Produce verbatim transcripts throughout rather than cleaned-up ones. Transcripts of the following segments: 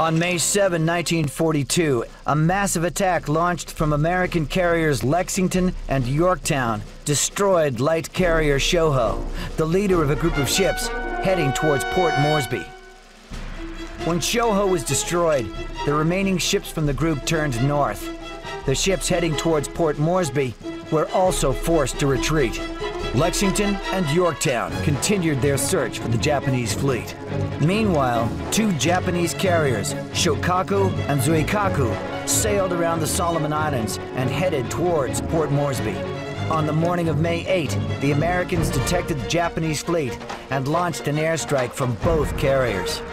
On May seventh, nineteen forty-two, a massive attack launched from American carriers Lexington and Yorktown destroyed light carrier Shoho, the leader of a group of ships heading towards Port Moresby. When Shoho was destroyed, the remaining ships from the group turned north. The ships heading towards Port Moresby were also forced to retreat. Lexington and Yorktown continued their search for the Japanese fleet. Meanwhile, two Japanese carriers, Shokaku and Zuikaku, sailed around the Solomon Islands and headed towards Port Moresby. On the morning of May eighth, the Americans detected the Japanese fleet and launched an airstrike from both carriers.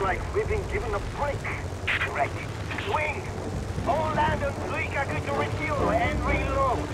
like we've been given a break. Correct. Swing! All land on Zuikaku to refuel and reload.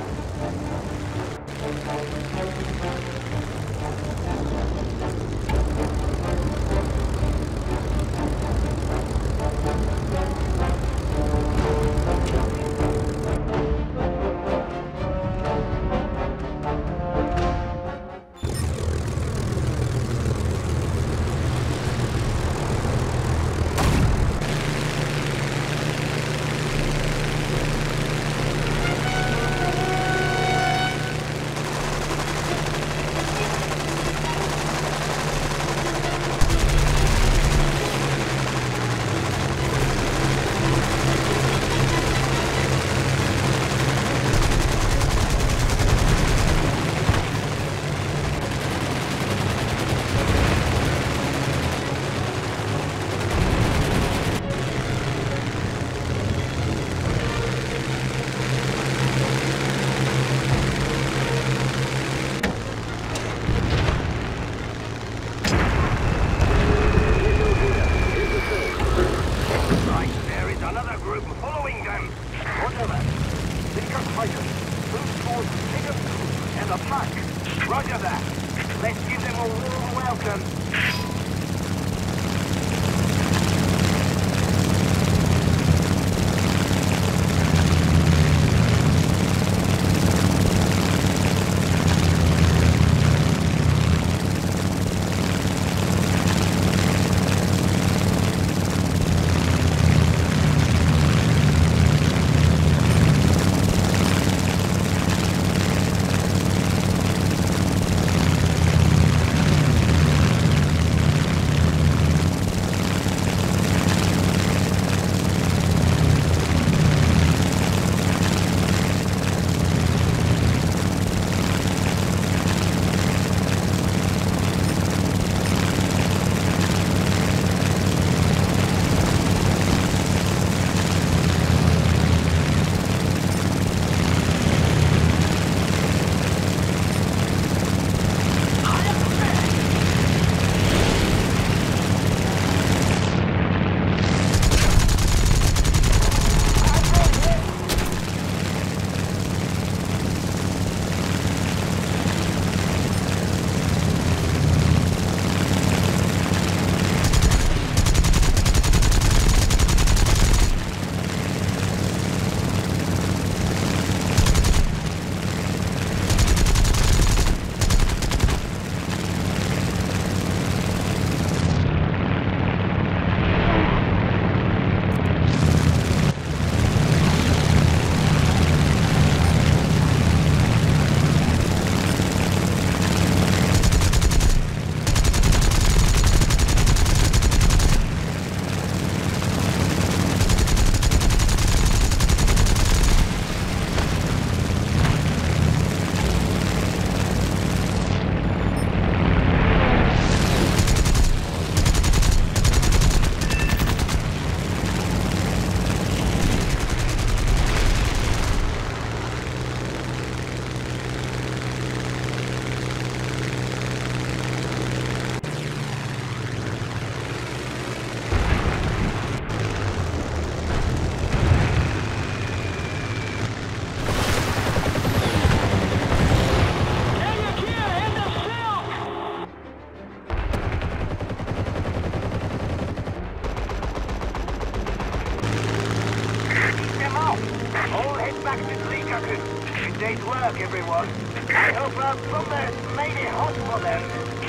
Day's work, everyone. I hope our plumbers made it hot for them.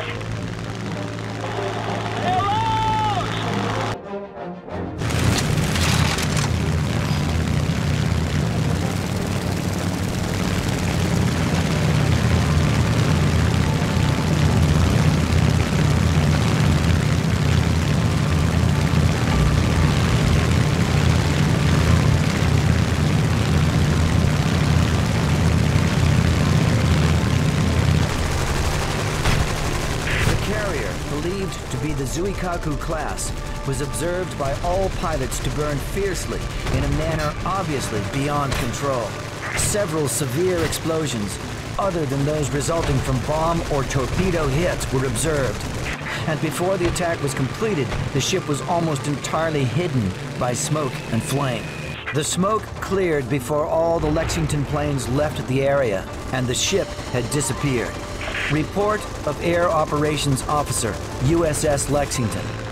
Believed to be the Zuikaku class, was observed by all pilots to burn fiercely in a manner obviously beyond control. Several severe explosions, other than those resulting from bomb or torpedo hits, were observed. and before the attack was completed, the ship was almost entirely hidden by smoke and flame. The smoke cleared before all the Lexington planes left the area, and the ship had disappeared. Report of Air Operations Officer, U S S Lexington.